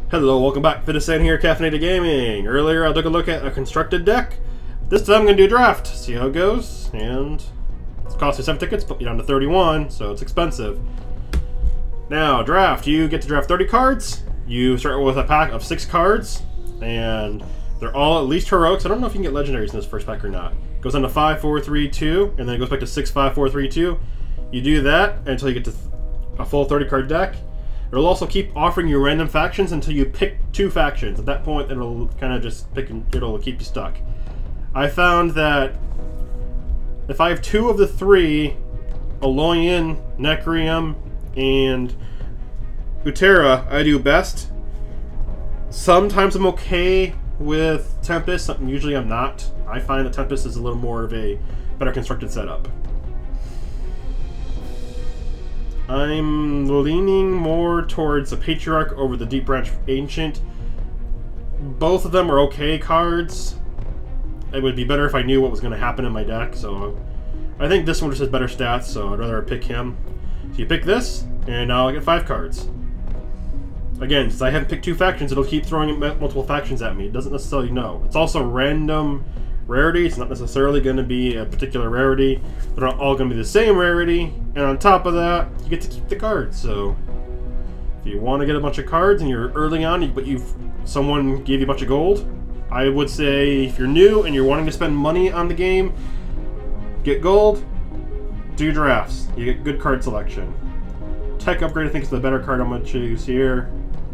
Hello, welcome back. Fitison here, Caffeinated Gaming. Earlier I took a look at a constructed deck. This time I'm going to do a draft, see how it goes, and it's cost me 7 tickets, put me down to 31, so it's expensive. Now, draft. You get to draft 30 cards. You start with a pack of 6 cards, and they're all at least heroics. I don't know if you can get legendaries in this first pack or not. It goes on to 5, 4, 3, 2, and then it goes back to 6, 5, 4, 3, 2. You do that until you get to a full 30 card deck. It'll also keep offering you random factions until you pick 2 factions. At that point, it'll kind of just pick and it'll keep you stuck. I found that if I have 2 of the 3, Aloyan, Necrium, and Utera, I do best. Sometimes I'm okay with Tempest, usually I'm not. I find that Tempest is a little more of a better constructed setup. I'm leaning more towards the Patriarch over the Deep Branch Ancient. Both of them are okay cards. It would be better if I knew what was going to happen in my deck, so I think this one just has better stats, so I'd rather pick him. So you pick this, and now I get 5 cards. Again, since I haven't picked 2 factions, it'll keep throwing multiple factions at me. It doesn't necessarily know. It's also random rarity. It's not necessarily going to be a particular rarity. They're not all going to be the same rarity. And on top of that, you get to keep the cards. So if you want to get a bunch of cards and you're early on, but someone gave you a bunch of gold, I would say if you're new and you're wanting to spend money on the game, get gold, do drafts. You get good card selection. Tech upgrade I think is the better card I'm going to choose here.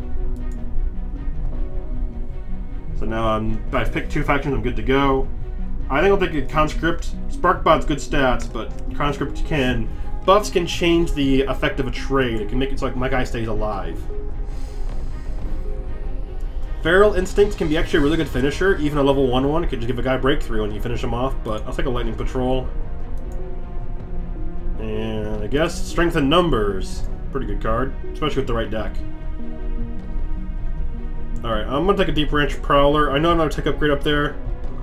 So now I've picked 2 factions, I'm good to go. I think I'll take a Conscript. Sparkbot's good stats, but Conscript buffs can change the effect of a trade. It can make it so like my guy stays alive. Feral Instinct can be actually a really good finisher, even a level 1/1. It could just give a guy breakthrough when you finish him off, but I'll take a Lightning Patrol. And I guess Strength in Numbers. Pretty good card, especially with the right deck. Alright, I'm going to take a Deep Branch Prowler. I know another tech upgrade up there.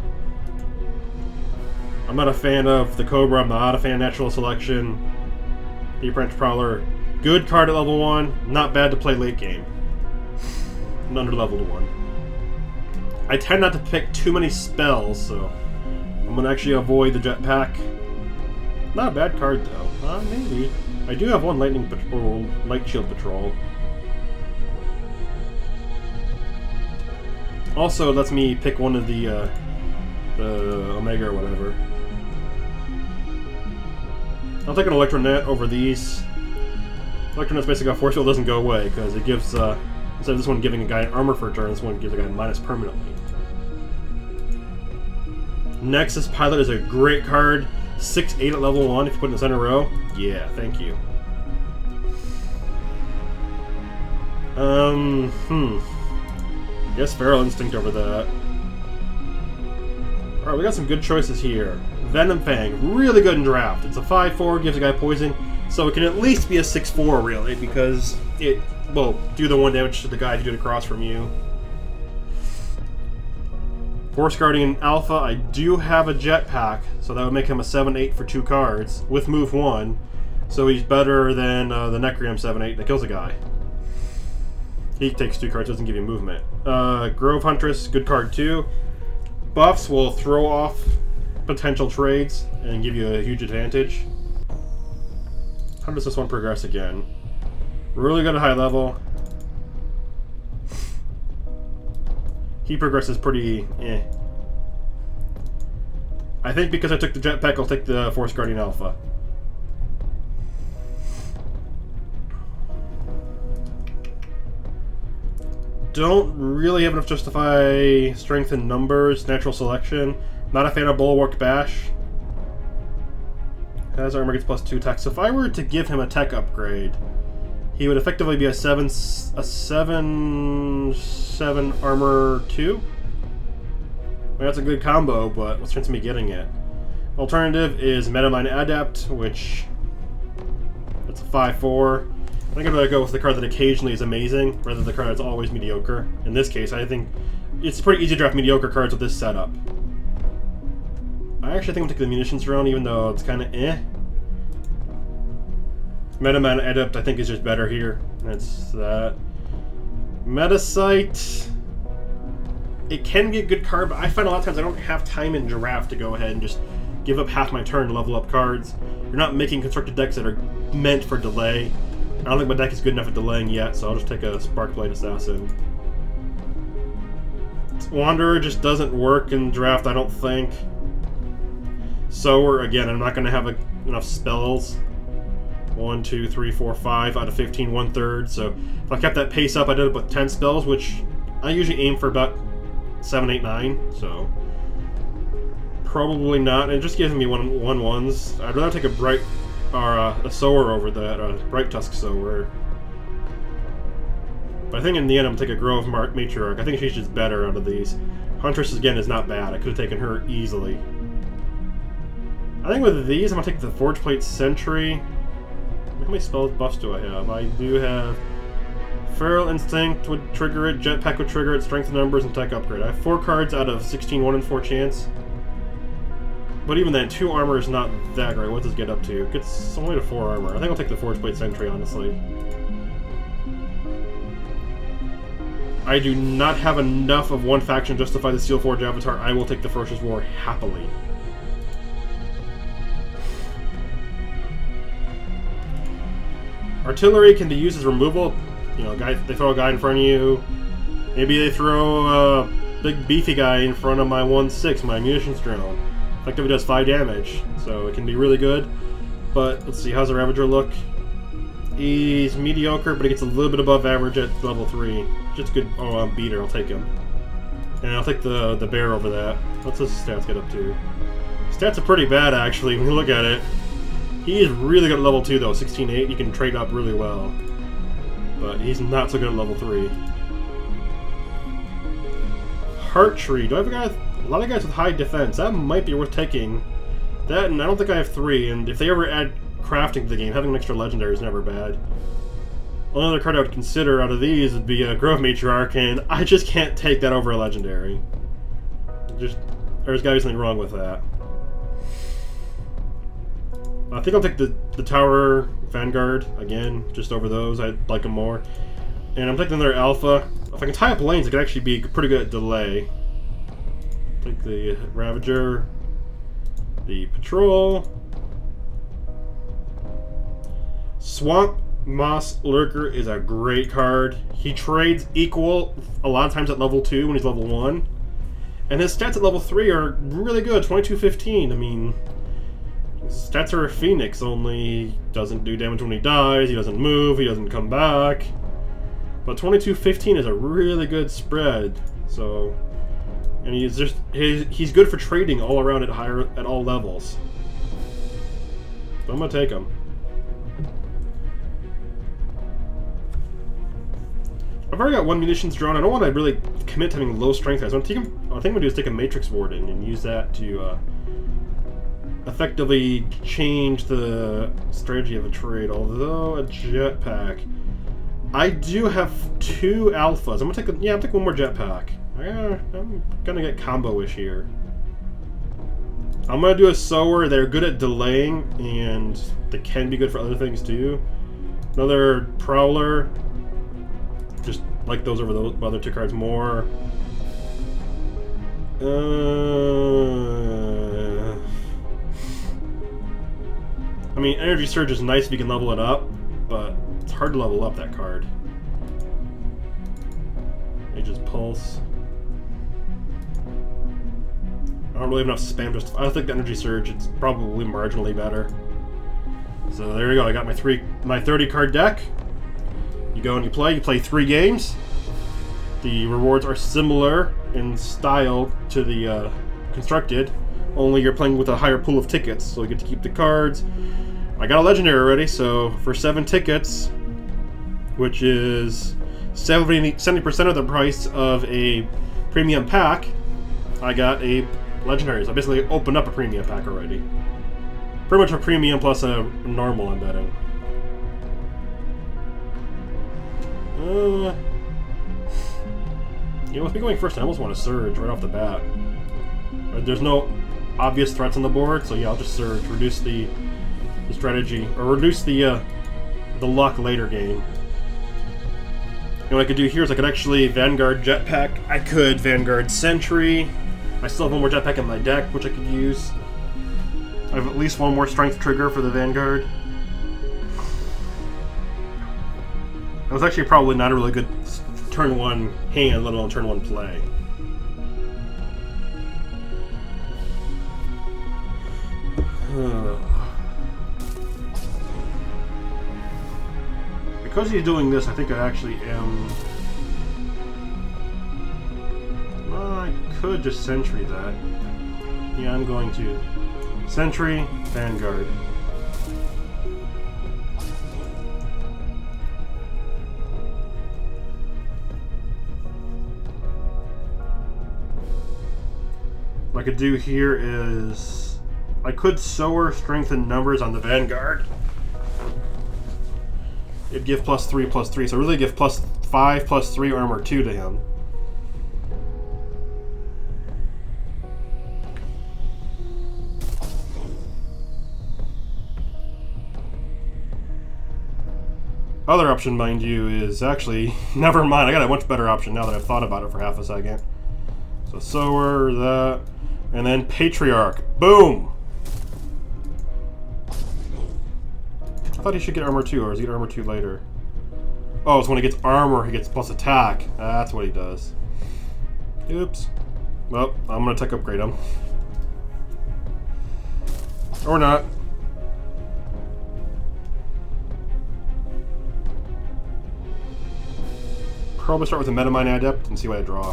I'm not a fan of the Cobra. I'm not a fan of Natural Selection. Deep Branch Prowler. Good card at level 1. Not bad to play late game. And under leveled 1. I tend not to pick too many spells, so I'm going to actually avoid the Jetpack. Not a bad card, though. Maybe. I do have 1 Lightning Patrol, Light Shield Patrol. Also, it lets me pick one of the Omega or whatever. I'll take an Electronet over these. Electronet's basically a force field doesn't go away, because it gives, instead of this one giving a guy armor for a turn, this one gives a guy minus permanently. Nexus Pilot is a great card. 6/8 at level 1 if you put it in the center row. Yeah, thank you. Guess Feral Instinct over that. Alright, we got some good choices here. Venom Fang, really good in draft. It's a 5/4, gives a guy poison, so it can at least be a 6/4 really, because it will do the 1 damage to the guy if you do it across from you. Force Guardian Alpha, I do have a Jetpack, so that would make him a 7/8 for 2 cards, with move 1. So he's better than the Necrium 7/8 that kills a guy. He takes 2 cards, doesn't give you movement. Grove Huntress, good card too. Buffs will throw off potential trades and give you a huge advantage. How does this one progress again? Really good at high level. He progresses pretty eh. I think because I took the Jetpack, I'll take the Force Guardian Alpha. Don't really have enough to justify Strength in Numbers, Natural Selection. Not a fan of Bulwark Bash. As armor gets +2 tech. So if I were to give him a tech upgrade, he would effectively be a 7/7 armor 2. Well, that's a good combo, but what's the chance of me getting it? Alternative is Metamine Adept, which that's a 5/4. I think I'd rather go with the card that occasionally is amazing, rather than the card that's always mediocre. In this case, I think it's pretty easy to draft mediocre cards with this setup. I actually think I'll take the Munitions drone, even though it's kind of eh. Metaman Adept, I think, is just better here. That's that. Metasite. It can be a good card, but I find a lot of times I don't have time in draft to go ahead and just give up half my turn to level up cards. You're not making constructed decks that are meant for delay. I don't think my deck is good enough at delaying yet, so I'll just take a Sparkblade Assassin. Wanderer just doesn't work in draft, I don't think. Sower, again, I'm not going to have enough spells. 1, 2, 3, 4, 5 out of 15, 1/3. So if I kept that pace up, I did it with 10 spells, which I usually aim for about 7, 8, 9. So probably not. It just gives me 1/1s. I'd rather take a bright or a Sower over that, Bright Tusk Sower. But I think in the end I'm going to take a Grove Matriarch. I think she's just better out of these. Huntress, again, is not bad. I could have taken her easily. I think with these, I'm going to take the Forge Plate Sentry. How many spells buffs do I have? I do have Feral Instinct would trigger it, Jetpack would trigger it, Strength of Numbers, and Tech Upgrade. I have 4 cards out of 16, 1 in 4 chance. But even then, 2 armor is not that great. What does it get up to? It gets only to 4 armor. I think I'll take the Forge Plate Sentry, honestly. I do not have enough of one faction to justify the SolForge Avatar. I will take the Ferocious War happily. Artillery can be used as removal. You know, they throw a guy in front of you. Maybe they throw a big beefy guy in front of my 1/6, my munitions drone. Effectively does 5 damage, so it can be really good. But let's see, how's the Ravager look? He's mediocre, but he gets a little bit above average at level 3. Just good. Oh, beater. I'll take him. And I'll take the bear over that. What's his stats get up to? Stats are pretty bad, actually, when you look at it. He is really good at level 2, though. 16-8. You can trade up really well. But he's not so good at level 3. Heart Tree. Do I have a lot of guys with high defense? That might be worth taking. That, and I don't think I have 3. And if they ever add crafting to the game, having an extra legendary is never bad. Only other card I would consider out of these would be a Grove Matriarch, and I just can't take that over a legendary. There's gotta be something wrong with that. I think I'll take the Tower Vanguard again, just over those. I like them more. And I'm taking another Alpha. If I can tie up lanes, it could actually be pretty good at delay. Take the Ravager, the Patrol. Swamp Moss Lurker is a great card. He trades equal a lot of times at level 2 when he's level 1. And his stats at level 3 are really good, 22-15. I mean, his stats are a Phoenix, only doesn't do damage when he dies, he doesn't move, he doesn't come back. But 22-15 is a really good spread. So, and he's good for trading all around at all levels. So I'm gonna take him. I've already got 1 munitions drone. I don't want to really commit to having low strength guys. I think I'm gonna do is take a Matrix Warden and use that to effectively change the strategy of a trade. Although a jetpack, I do have 2 alphas. I'm gonna take I'll take 1 more jetpack. I'm gonna get combo-ish here. I'm gonna do a Sower. They're good at delaying, and they can be good for other things too. Another Prowler. Just like those over the other 2 cards more. I mean, Energy Surge is nice if you can level it up, but it's hard to level up that card. Aegis Pulse. I don't really have enough spam just. I think the Energy Surge, it's probably marginally better. So there you go. I got my 30 card deck. You go and you play 3 games. The rewards are similar in style to the constructed, only you're playing with a higher pool of tickets, so you get to keep the cards. I got a legendary already, so for 7 tickets, which is 70% of the price of a premium pack, I got a legendary. So I basically opened up a premium pack already. Pretty much a premium plus a normal, I'm betting. You know, with me going first, I almost want to Surge right off the bat. There's no obvious threats on the board, so yeah, I'll just Surge, reduce the strategy, or reduce the luck later game. And what I could do here is I could actually Vanguard Jetpack. I could Vanguard Sentry. I still have one more Jetpack in my deck, which I could use. I have at least one more Strength trigger for the Vanguard. That was actually probably not a really good turn 1 hand, let alone turn 1 play. Because he's doing this, I think I actually am... I could just Sentry that. Yeah, I'm going to. Sentry, Vanguard. What I could do here is... I could Sower strengthen numbers on the Vanguard. It'd give +3/+3, so really give +5/+3 armor 2 to him. Other option, mind you, is actually... Never mind, I got a much better option now that I've thought about it for half a second. So Sower, that, and then Patriarch. Boom! I thought he should get armor 2, or does he get armor 2 later? Oh, so when he gets armor, he gets plus attack. That's what he does. Oops. Well, I'm gonna tech upgrade him. Or not. Probably start with a Metamine Adept and see what I draw.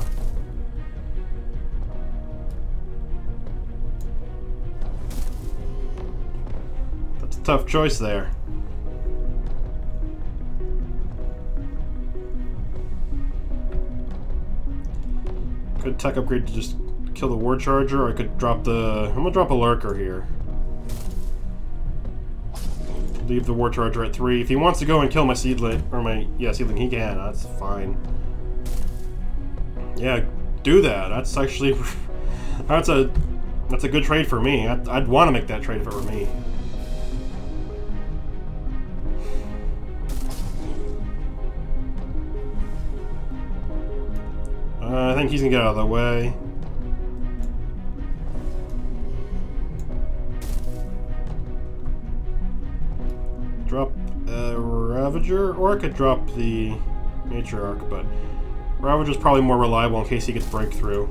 That's a tough choice there. Could tech upgrade to just kill the War Charger, or I could drop the... I'm gonna drop a Lurker here. Leave the War Charger at 3. If he wants to go and kill my Seedling, or my... Yeah, Seedling, he can. That's fine. Yeah, do that. That's actually... That's a good trade for me. I'd want to make that trade if it were me. I think he's gonna get out of the way. Drop a Ravager, or I could drop the Matriarch, but Ravager's probably more reliable in case he gets Breakthrough.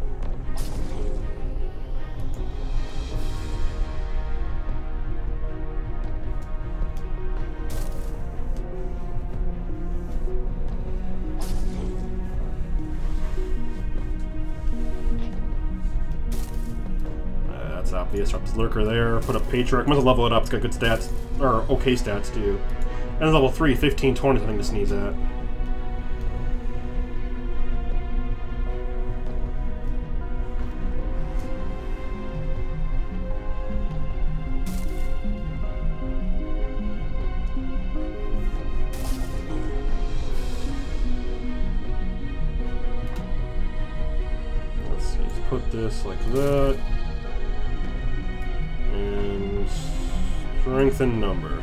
That's obvious. Drop his Lurker there, put a Patriarch. Might as well level it up, it's got good stats, or okay stats too. And it's level 3, 15, 20, something to sneeze at. Let's see, let's put this like that. And strengthen numbers.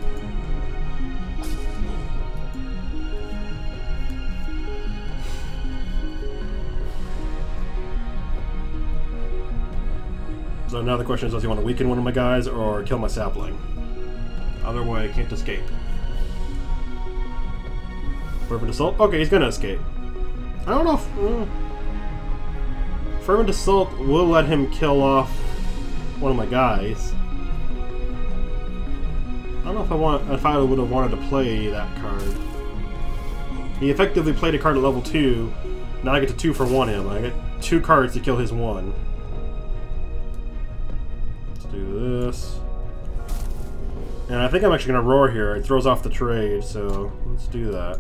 So now the question is, does he want to weaken one of my guys or kill my sapling? Either way, I can't escape. Fervent Assault? Okay, he's gonna escape. I don't know if... Fervent Assault will let him kill off one of my guys. I don't know if I would have wanted to play that card. He effectively played a card at level 2. Now I get to 2 for 1 him. I get 2 cards to kill his 1. Let's do this. And I think I'm actually going to roar here. It throws off the trade, so let's do that.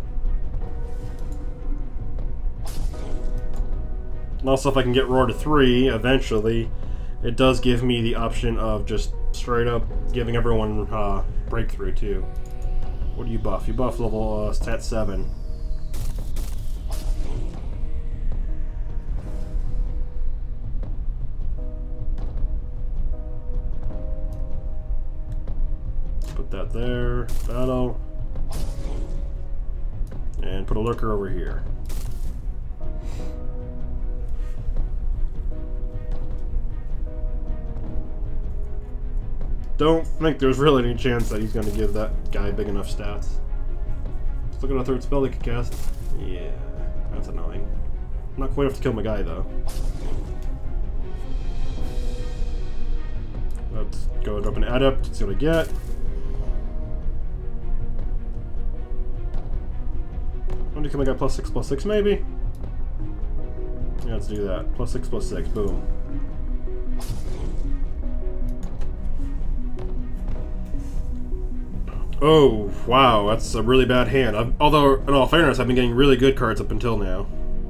And also, if I can get roar to 3 eventually, it does give me the option of just straight up giving everyone breakthrough too. What do you buff? You buff level stat 7. Put that there. Battle. And put a lurker over here. Don't think there's really any chance that he's going to give that guy big enough stats. Let's look at a third spell they could cast. Yeah, that's annoying. Not quite enough to kill my guy, though. Let's go and drop an adept, see what I get. I'm gonna kill my guy +6/+6, maybe? Yeah, let's do that. +6/+6, boom. Oh, wow, that's a really bad hand. Although, in all fairness, I've been getting really good cards up until now.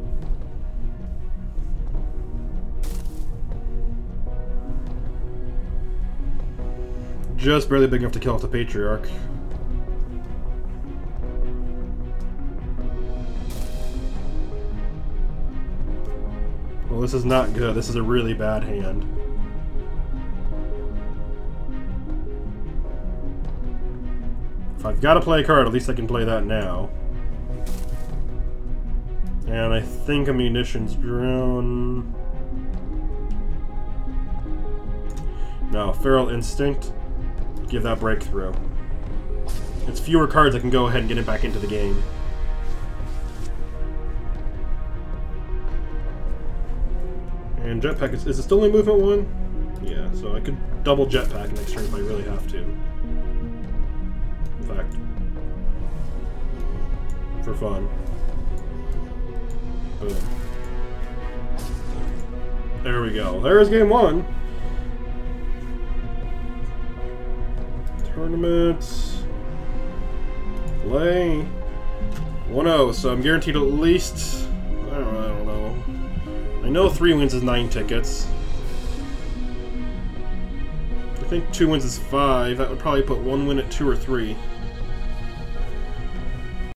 Just barely big enough to kill off the Patriarch. Well, this is not good. This is a really bad hand. If I've got to play a card, at least I can play that now. And I think a munitions drone... No, Feral Instinct. Give that breakthrough. It's fewer cards, I can go ahead and get it back into the game. And Jetpack, is it still only movement 1? Yeah, so I could double Jetpack next turn if I really have to. In fact, for fun. Boom. There we go. There's game 1. Tournament. Play. 1-0, so I'm guaranteed at least... I don't know. I know 3 wins is 9 tickets. I think 2 wins is 5. That would probably put 1 win at 2 or 3.